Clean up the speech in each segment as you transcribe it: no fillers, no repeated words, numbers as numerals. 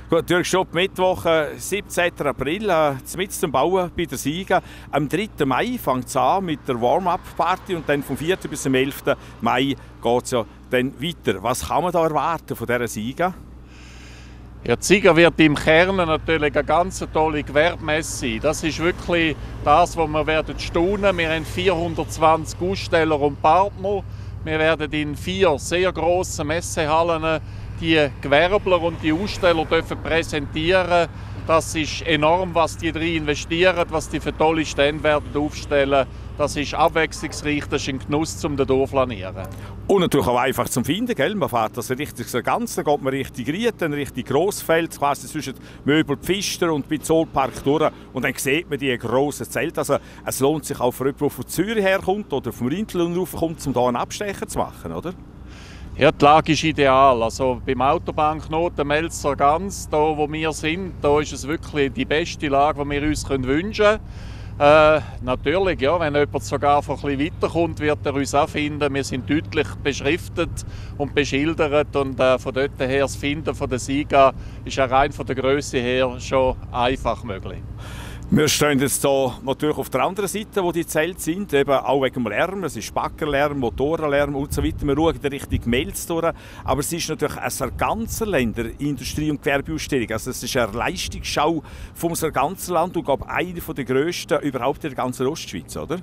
Gut, natürlich schon Mittwoch, 17. April, mitten zum Bauen bei der Siega. Am 3. Mai fängt es an mit der Warm-up-Party und dann vom 4. bis zum 11. Mai geht es ja dann weiter. Was kann man da erwarten von dieser Siega? Ja, die Siega wird im Kern natürlich eine ganz tolle Gewerbemesse sein. Das ist wirklich das, was wir werden staunen. Wir haben 420 Aussteller und Partner. Wir werden in 4 sehr grossen Messehallen die Gewerbler und die Aussteller dürfen präsentieren. Das ist enorm, was die drin investieren, was die für tolle Stände werden aufstellen. Das ist abwechslungsreich, das ist ein Genuss, um da durchplanieren. Und natürlich auch einfach zum Finden, gell? Man fährt das richtig so ganz, dann geht man richtig rein, dann richtig Grossfeld, quasi zwischen Möbel Pfister und bei Zollpark durch. Und dann sieht man die grossen Zelte. Also es lohnt sich auch für jemanden, der von Zürich herkommt oder vom Rheinland raufkommt, um hier einen Abstecher zu machen, oder? Ja, die Lage ist ideal. Also beim Autobahnknoten Melzer Ganz, da wo wir sind, da ist es wirklich die beste Lage, die wir uns wünschen können. Natürlich, ja, wenn jemand sogar von ein bisschen weiterkommt, wird er uns auch finden. Wir sind deutlich beschriftet und beschildert und von dort her das Finden von der Siega ist auch rein von der Größe her schon einfach möglich. Wir stehen jetzt hier natürlich auf der anderen Seite, wo die Zelte sind, eben auch wegen dem Lärm. Es ist Baggerlärm, Motorenlärm und so weiter. Wir schauen in Richtung Melz durch. Aber es ist natürlich eine Sarganserländer Industrie- und Gewerbeausstellung. Also es ist eine Leistungsschau vom Sarganserland und glaube eine der grössten überhaupt in der ganzen Ostschweiz, oder?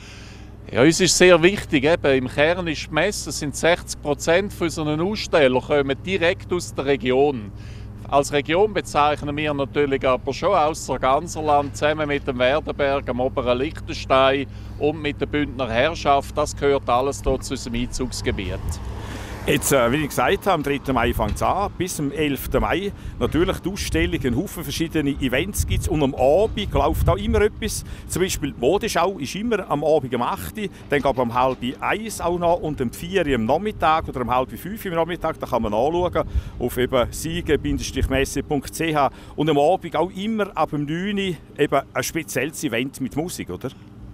Ja, uns ist sehr wichtig, eben, im Kern ist die Messe, sind 60% von unseren Ausstellern kommen direkt aus der Region. Als Region bezeichnen wir natürlich aber schon aus Sarganserland zusammen mit dem Werdenberg, dem oberen Liechtenstein und mit der Bündner Herrschaft. Das gehört alles hier zu unserem Einzugsgebiet. Jetzt, wie ich gesagt habe, am 3. Mai fängt es an, bis zum 11. Mai. Natürlich die Ausstellung, ein Haufen verschiedene Events gibt es und am Abend läuft auch immer etwas. Zum Beispiel die Modeschau ist immer am Abend um 8 Uhr, dann geht um 12:30 auch noch und um 4 Uhr am Nachmittag oder um 4:30 am Nachmittag. Da kann man anschauen auf siege-messe.ch und am Abend auch immer ab 9 Uhr eben ein spezielles Event mit Musik, oder?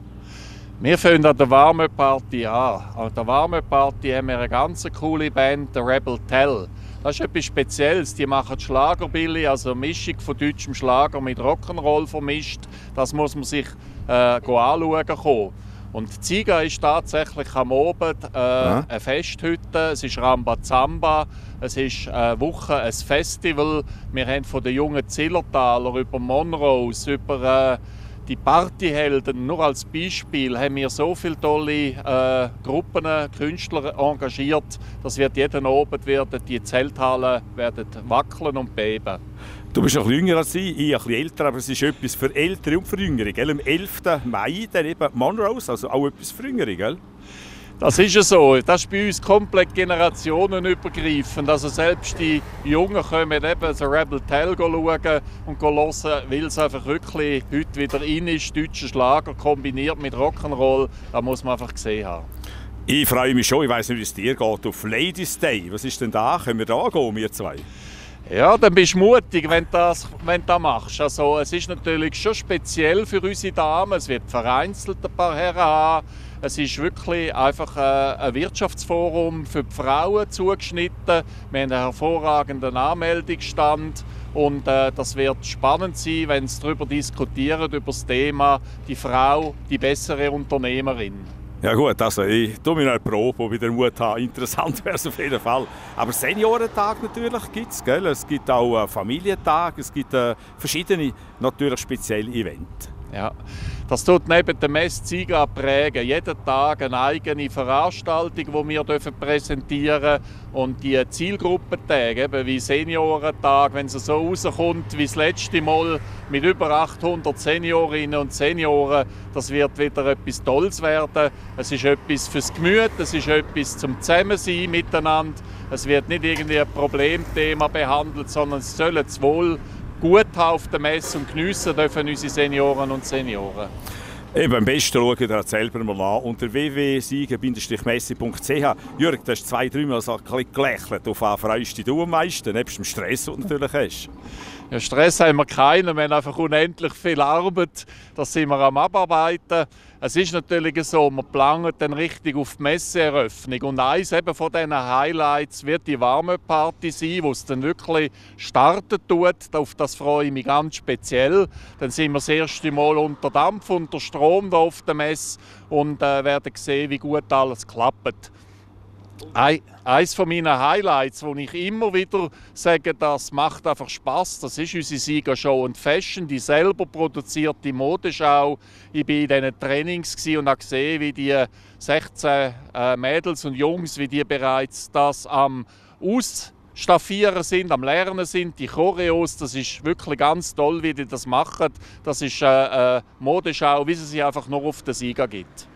Wir fangen an der Warme-Party an. An der Warme-Party haben wir eine ganz coole Band, der Rebel Tell. Das ist etwas Spezielles. Die machen Schlagerbilly, also eine Mischung von deutschem Schlager mit Rock'n'Roll vermischt. Das muss man sich anschauen kommen. Und die Siega ist tatsächlich am Abend eine Festhütte. Es ist Rambazamba. Es ist eine Woche ein Festival. Wir haben von den jungen Zillertaler über Monrose, über die Partyhelden, nur als Beispiel, haben wir so viele tolle Gruppen, Künstler engagiert. Das wird jeden Abend die Zelthallen werden wackeln und beben. Du bist noch jünger als ich ein bisschen älter, aber es ist etwas für Ältere und für Jüngere. Gell? Am 11. Mai dann eben Monrose, also auch etwas für Jüngere, gell? Das ist ja so. Das ist bei uns komplett generationenübergreifend. Also selbst die Jungen können eben so Rebel Tell schauen und hören, weil es einfach wirklich heute wieder in ist. Deutscher Schlager kombiniert mit Rock'n'Roll. Das muss man einfach gesehen haben. Ich freue mich schon, ich weiss nicht, wie es dir geht, auf Ladies Day. Was ist denn da? Können wir da gehen, wir zwei? Ja, dann bist du mutig, wenn du das machst. Also, es ist natürlich schon speziell für unsere Damen. Es wird vereinzelt ein paar Herren haben. Es ist wirklich einfach ein Wirtschaftsforum für die Frauen zugeschnitten. Wir haben einen hervorragenden Anmeldungsstand. Und das wird spannend sein, wenn sie darüber diskutieren, über das Thema «Die Frau, die bessere Unternehmerin». Ja gut, also ich tue mir noch eine Probe, wo ich wieder Mut habe. Interessant wäre es auf jeden Fall. Aber Seniorentag natürlich gibt es, gell? Es gibt auch Familientag, es gibt verschiedene, natürlich spezielle Events. Ja, das tut neben der Messe Siega prägen. Jeden Tag eine eigene Veranstaltung, die wir präsentieren dürfen. Und die Zielgruppentage, eben wie Seniorentag, wenn es so rauskommt wie das letzte Mal mit über 800 Seniorinnen und Senioren, das wird wieder etwas Tolles werden. Es ist etwas fürs Gemüt, es ist etwas zum Zusammensein miteinander. Es wird nicht irgendwie ein Problemthema behandelt, sondern es soll das Wohl gut auf der Messe und geniessen dürfen unsere Senioren und Senioren. Eben, am besten schaut ihr das selber mal an unter www.siege-messe.ch. Jürg, du hast 2-3 Mal so ein bisschen gelächelt. Auf was freust du am meisten, nebst dem Stress, den du natürlich hast? Ja, Stress haben wir keinen, wir haben einfach unendlich viel Arbeit. Das sind wir am Abarbeiten. Es ist natürlich so, wir planen dann richtig auf die Messeeröffnung. Und eines eben von diesen Highlights wird die Warm-Up-Party sein, wo es dann wirklich starten tut. Auf das freue ich mich ganz speziell. Dann sind wir das erste Mal unter Dampf, unter Strom da auf der Messe und werden sehen, wie gut alles klappt. Eines von meinen Highlights, wo ich immer wieder sage, das macht einfach Spass, das ist unsere Sieger Show & Fashion, die selber produzierte Modeschau. Ich war in diesen Trainings und habe gesehen, wie die 16 Mädels und Jungs, wie die bereits das am Ausstaffieren sind, am Lernen sind, die Choreos. Das ist wirklich ganz toll, wie die das machen. Das ist eine Modeschau, wie es sie einfach nur auf den Sieger gibt.